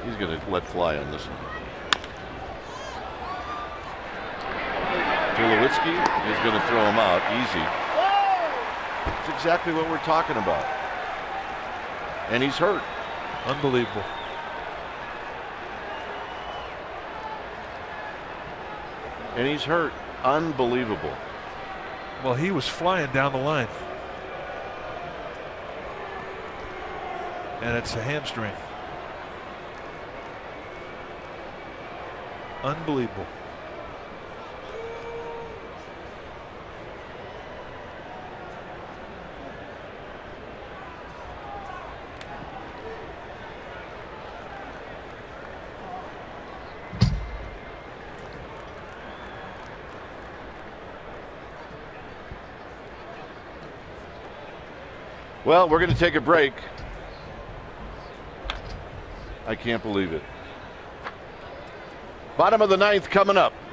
He's going to let fly on this one. Tulowitzki is going to throw him out easy. That's exactly what we're talking about. And he's hurt. Unbelievable. And he's hurt. Unbelievable. Well, he was flying down the line. And it's a hamstring. Unbelievable. Well, we're going to take a break. I can't believe it. Bottom of the ninth coming up.